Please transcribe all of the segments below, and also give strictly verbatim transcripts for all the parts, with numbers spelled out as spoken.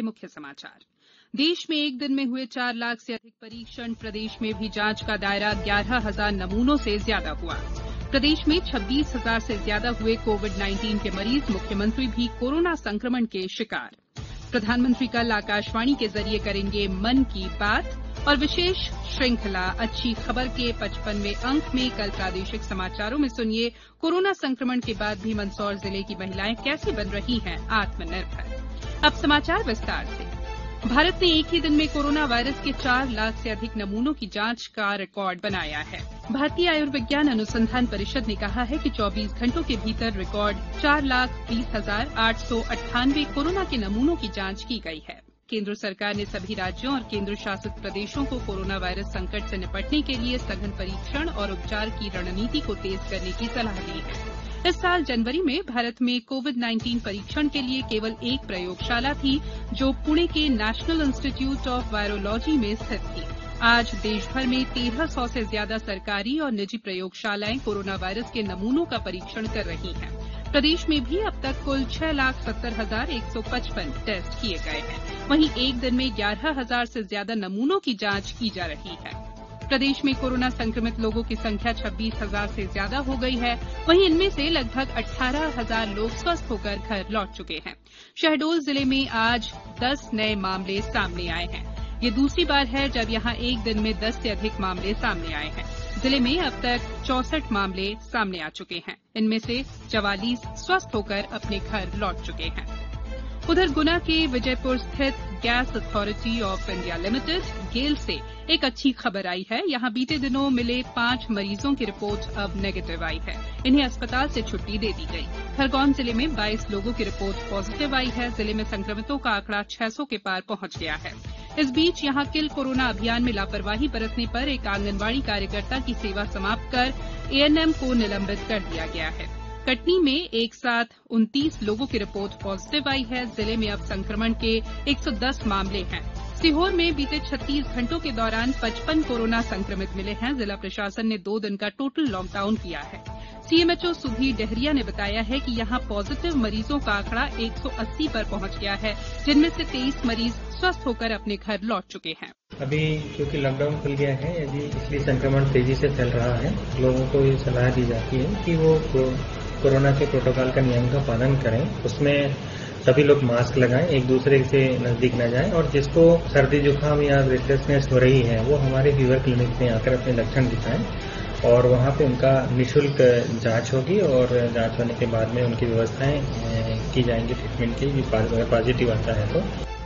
मुख्य समाचार। देश में एक दिन में हुए चार लाख से अधिक परीक्षण। प्रदेश में भी जांच का दायरा ग्यारह हजार नमूनों से ज्यादा हुआ। प्रदेश में छब्बीस हजार से ज्यादा हुए कोविड नाइन्टीन के मरीज। मुख्यमंत्री भी कोरोना संक्रमण के शिकार। प्रधानमंत्री कल आकाशवाणी के जरिए करेंगे मन की बात और विशेष श्रृंखला अच्छी खबर के पचपनवें अंक में कल प्रादेशिक समाचारों में सुनिए कोरोना संक्रमण के बाद भी मंदसौर जिले की महिलाएं कैसे बन रही हैं आत्मनिर्भर। अब समाचार विस्तार से। भारत ने एक ही दिन में कोरोना वायरस के चार लाख से अधिक नमूनों की जांच का रिकॉर्ड बनाया है। भारतीय आयुर्विज्ञान अनुसंधान परिषद ने कहा है कि चौबीस घंटों के भीतर रिकॉर्ड चार लाख बीस हजार आठ सौ अट्ठानवे कोरोना के नमूनों की जांच की गई है। केंद्र सरकार ने सभी राज्यों और केंद्र शासित प्रदेशों को कोरोना वायरस संकट से निपटने के लिए सघन परीक्षण और उपचार की रणनीति को तेज करने की सलाह दी है। इस साल जनवरी में भारत में कोविड नाइन्टीन परीक्षण के लिए केवल एक प्रयोगशाला थी, जो पुणे के नेशनल इंस्टीट्यूट ऑफ वायरोलॉजी में स्थित थी। आज देश भर में तेरह सौ से ज्यादा सरकारी और निजी प्रयोगशालाएं कोरोना वायरस के नमूनों का परीक्षण कर रही हैं। प्रदेश में भी अब तक कुल छह लाख सत्तर हजार एक सौ पचपन टेस्ट किए गए हैं। वहीं एक दिन में ग्यारह हजार से ज्यादा नमूनों की जांच की जा रही है। प्रदेश में कोरोना संक्रमित लोगों की संख्या छब्बीस हजार से ज्यादा हो गई है। वहीं इनमें से लगभग अठारह हजार लोग स्वस्थ होकर घर लौट चुके हैं। शहडोल जिले में आज दस नए मामले सामने आए हैं। ये दूसरी बार है जब यहां एक दिन में दस से अधिक मामले सामने आए हैं। जिले में अब तक चौसठ मामले सामने आ चुके हैं। इनमें से चवालीस स्वस्थ होकर अपने घर लौट चुके हैं। उधर गुना के विजयपुर स्थित Gas Authority of India Limited GAIL से एक अच्छी खबर आई है। यहां बीते दिनों मिले पांच मरीजों की रिपोर्ट अब नेगेटिव आई है। इन्हें अस्पताल से छुट्टी दे दी गई। खरगोन जिले में बाईस लोगों की रिपोर्ट पॉजिटिव आई है। जिले में संक्रमितों का आंकड़ा छह सौ के पार पहुंच गया है। इस बीच यहां किल कोरोना अभियान में लापरवाही बरतने पर एक आंगनबाड़ी कार्यकर्ता की सेवा समाप्त कर एएनएम को निलंबित कर दिया गया है। कटनी में एक साथ उनतीस लोगों की रिपोर्ट पॉजिटिव आई है। जिले में अब संक्रमण के एक सौ दस मामले हैं। सीहोर में बीते छत्तीस घंटों के दौरान पचपन कोरोना संक्रमित मिले हैं। जिला प्रशासन ने दो दिन का टोटल लॉकडाउन किया है। सीएमएचओ सुधीर डहरिया ने बताया है कि यहां पॉजिटिव मरीजों का आंकड़ा एक सौ अस्सी पर पहुंच गया है, जिनमें से तेईस मरीज स्वस्थ होकर अपने घर लौट चुके हैं। अभी क्योंकि लॉकडाउन खुल गया है, यदि इसलिए संक्रमण तेजी से फैल रहा है, लोगों को ये सलाह दी जाती है कि वो कोरोना के प्रोटोकॉल का नियम का पालन करें। उसमें सभी लोग मास्क लगाएं, एक दूसरे से नजदीक न जाएं और जिसको सर्दी जुकाम या ब्रेथलेसनेस हो रही है वो हमारे फीवर क्लिनिक में आकर अपने लक्षण दिखाएं और वहां पे उनका निःशुल्क जांच होगी और जांच होने के बाद में उनकी व्यवस्थाएं की जाएंगी ट्रीटमेंट की। अगर पॉजिटिव आता है तो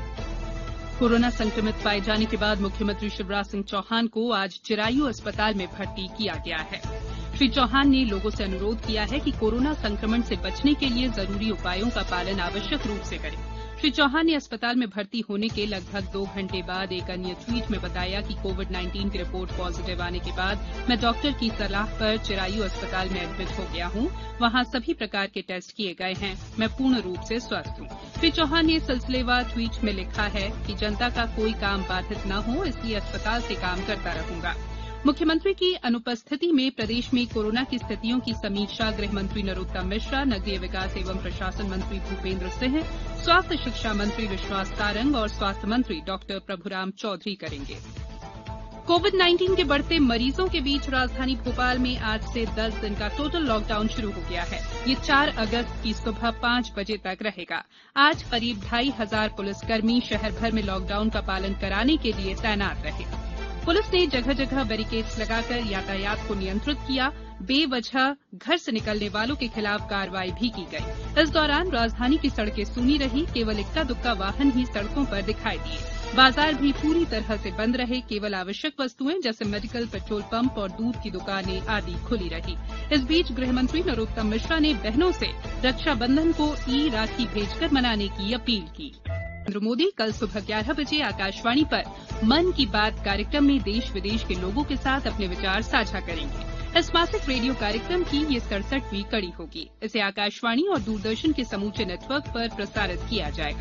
कोरोना संक्रमित पाए जाने के बाद मुख्यमंत्री शिवराज सिंह चौहान को आज चिरायू अस्पताल में भर्ती किया गया है। श्री चौहान ने लोगों से अनुरोध किया है कि कोरोना संक्रमण से बचने के लिए जरूरी उपायों का पालन आवश्यक रूप से करें। श्री चौहान ने अस्पताल में भर्ती होने के लगभग दो घंटे बाद एक अन्य ट्वीट में बताया कि कोविड नाइन्टीन की रिपोर्ट पॉजिटिव आने के बाद मैं डॉक्टर की सलाह पर चिरायू अस्पताल में एडमिट हो गया हूं। वहां सभी प्रकार के टेस्ट किए गए हैं। मैं पूर्ण रूप से स्वस्थ हूं। श्री चौहान ने सिलसिलेवार ट्वीट में लिखा है कि जनता का कोई काम बाधित न हो, इसलिए अस्पताल से काम करता रहूंगा। मुख्यमंत्री की अनुपस्थिति में प्रदेश में कोरोना की स्थितियों की समीक्षा गृह मंत्री नरोत्तम मिश्रा, नगरीय विकास एवं प्रशासन मंत्री भूपेन्द्र सिंह, स्वास्थ्य शिक्षा मंत्री विश्वास सारंग और स्वास्थ्य मंत्री डॉक्टर प्रभुराम चौधरी करेंगे। कोविड नाइन्टीन के बढ़ते मरीजों के बीच राजधानी भोपाल में आज से दस दिन का टोटल लॉकडाउन शुरू हो गया है। ये चार अगस्त की सुबह पांच बजे तक रहेगा। आज करीब ढाई हजार पुलिसकर्मी शहर भर में लॉकडाउन का पालन कराने के लिए तैनात रहे। पुलिस ने जगह जगह बैरिकेड्स लगाकर यातायात को नियंत्रित किया। बेवजह घर से निकलने वालों के खिलाफ कार्रवाई भी की गई। इस दौरान राजधानी की सड़कें सूनी रही। केवल इक्का दुक्का वाहन ही सड़कों पर दिखाई दिए। बाजार भी पूरी तरह से बंद रहे। केवल आवश्यक वस्तुएं जैसे मेडिकल, पेट्रोल पंप और दूध की दुकानें आदि खुली रही। इस बीच गृहमंत्री नरोत्तम मिश्रा ने बहनों से रक्षाबंधन को ई राखी भेजकर मनाने की अपील की। नरेंद्र मोदी कल सुबह ग्यारह बजे आकाशवाणी पर मन की बात कार्यक्रम में देश विदेश के लोगों के साथ अपने विचार साझा करेंगे। इस मासिक रेडियो कार्यक्रम की ये सड़सठवीं कड़ी होगी। इसे आकाशवाणी और दूरदर्शन के समूचे नेटवर्क पर प्रसारित किया जाएगा।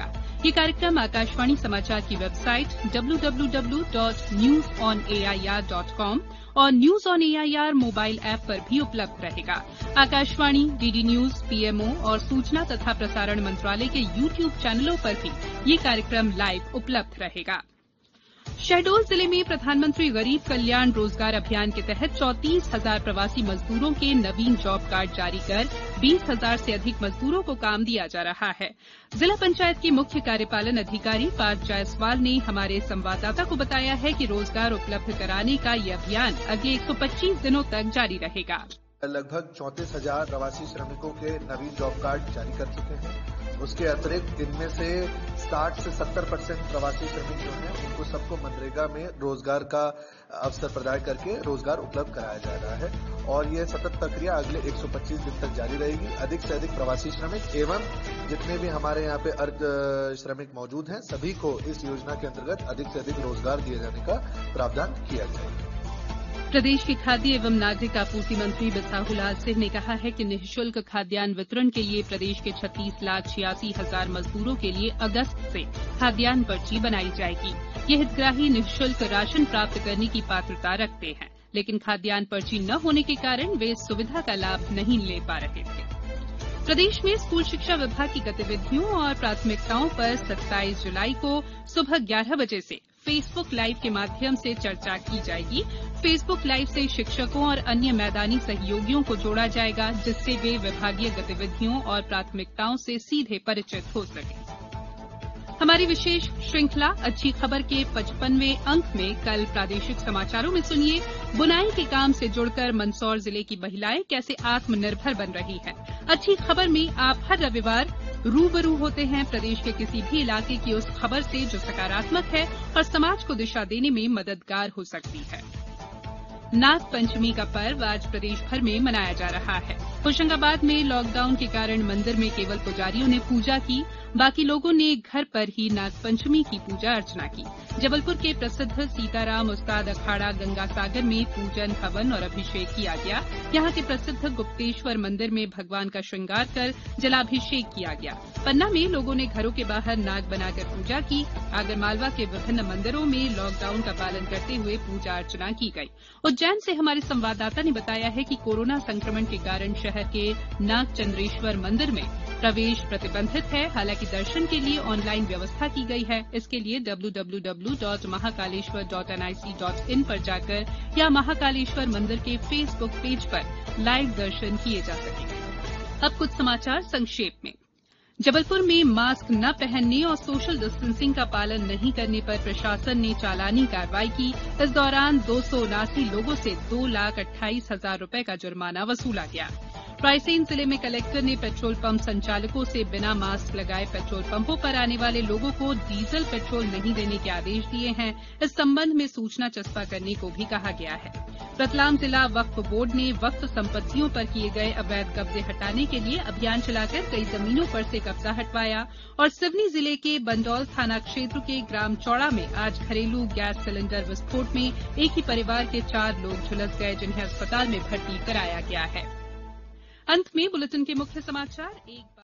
ये कार्यक्रम आकाशवाणी समाचार की website W W W dot news on A I R dot com और news on A I R mobile app पर भी उपलब्ध रहेगा। आकाशवाणी, डीडी न्यूज, पीएमओ और सूचना तथा प्रसारण मंत्रालय के यूट्यूब चैनलों पर भी ये कार्यक्रम लाइव उपलब्ध रहेगा। शहडोल जिले में प्रधानमंत्री गरीब कल्याण रोजगार अभियान के तहत चौंतीस हजार प्रवासी मजदूरों के नवीन जॉब कार्ड जारी कर बीस हजार से अधिक मजदूरों को काम दिया जा रहा है। जिला पंचायत के मुख्य कार्यपालन अधिकारी पार्थ जायसवाल ने हमारे संवाददाता को बताया है कि रोजगार उपलब्ध कराने का ये अभियान अगले एक सौ पच्चीस दिनों तक जारी रहेगा। लगभग चौंतीस हजार प्रवासी श्रमिकों के नवीन जॉब कार्ड जारी कर चुके हैं। उसके अतिरिक्त इनमें से साठ से सत्तर परसेंट प्रवासी श्रमिक जो हैं उनको सबको मनरेगा में रोजगार का अवसर प्रदान करके रोजगार उपलब्ध कराया जा रहा है और ये सतत प्रक्रिया अगले एक सौ पच्चीस दिन तक जारी रहेगी। अधिक से अधिक प्रवासी श्रमिक एवं जितने भी हमारे यहाँ पे अर्ध श्रमिक मौजूद हैं सभी को इस योजना के अंतर्गत अधिक से अधिक रोजगार दिए जाने का प्रावधान किया जाएगा। प्रदेश के खाद्य एवं नागरिक आपूर्ति मंत्री बिसाहुलाल सिंह ने कहा है कि निःशुल्क खाद्यान्न वितरण के लिए प्रदेश के छत्तीस लाख छियासी हजार मजदूरों के लिए अगस्त से खाद्यान्न पर्ची बनाई जाएगी। ये हितग्राही निःशुल्क राशन प्राप्त करने की पात्रता रखते हैं, लेकिन खाद्यान्न पर्ची न होने के कारण वे इस सुविधा का लाभ नहीं ले पा रहे थे। प्रदेश में स्कूल शिक्षा विभाग की गतिविधियों और प्राथमिकताओं पर सत्ताईस जुलाई को सुबह ग्यारह बजे से फेसबुक लाइव के माध्यम से चर्चा की जाएगी। फेसबुक लाइव से शिक्षकों और अन्य मैदानी सहयोगियों को जोड़ा जाएगा, जिससे वे विभागीय गतिविधियों और प्राथमिकताओं से सीधे परिचित हो सकें। हमारी विशेष श्रृंखला अच्छी खबर के पचपनवें अंक में कल प्रादेशिक समाचारों में सुनिए बुनाई के काम से जुड़कर मंदसौर जिले की महिलाएं कैसे आत्मनिर्भर बन रही हैं। अच्छी खबर में आप हर रविवार रूबरू होते हैं प्रदेश के किसी भी इलाके की उस खबर से जो सकारात्मक है और समाज को दिशा देने में मददगार हो सकती है। नाग पंचमी का पर्व आज प्रदेश भर में मनाया जा रहा है। होशंगाबाद में लॉकडाउन के कारण मंदिर में केवल पुजारियों ने पूजा की, बाकी लोगों ने घर पर ही नागपंचमी की पूजा अर्चना की। जबलपुर के प्रसिद्ध सीताराम उस्ताद अखाड़ा गंगासागर में पूजन, हवन और अभिषेक किया गया। यहाँ के प्रसिद्ध गुप्तेश्वर मंदिर में भगवान का श्रृंगार कर जलाभिषेक किया गया। पन्ना में लोगों ने घरों के बाहर नाग बनाकर पूजा की। आगरमालवा के विभिन्न मंदिरों में लॉकडाउन का पालन करते हुए पूजा अर्चना की गई। उज्जैन से हमारे संवाददाता ने बताया है कि कोरोना संक्रमण के कारण शहर के नागचंद्रेश्वर मंदिर में प्रवेश प्रतिबंधित है। हालांकि दर्शन के लिए ऑनलाइन व्यवस्था की गई है। इसके लिए W W W dot Mahakaleshwar dot N I C dot in पर जाकर या महाकालेश्वर मंदिर के फेसबुक पेज पर लाइव दर्शन किए जा सकेंगे। अब कुछ समाचार संक्षेप में। जबलपुर में मास्क न पहनने और सोशल डिस्टेंसिंग का पालन नहीं करने पर प्रशासन ने चालानी कार्रवाई की। इस दौरान दो सौ उनासी लोगों से दो लाख अट्ठाईस हजार रूपये का जुर्माना वसूला गया। रायसेन जिले में कलेक्टर ने पेट्रोल पंप संचालकों से बिना मास्क लगाए पेट्रोल पंपों पर आने वाले लोगों को डीजल पेट्रोल नहीं देने के आदेश दिए हैं। इस संबंध में सूचना चस्पा करने को भी कहा गया है। रतलाम जिला वक्फ बोर्ड ने वक्फ संपत्तियों पर किए गए अवैध कब्जे हटाने के लिए अभियान चलाकर कई जमीनों पर से कब्जा हटवाया। और सिवनी जिले के बंडौल थाना क्षेत्र के ग्राम चौड़ा में आज घरेलू गैस सिलेंडर विस्फोट में एक ही परिवार के चार लोग झुलस गए, जिन्हें अस्पताल में भर्ती कराया गया है। अंत में बुलेटिन के मुख्य समाचार एक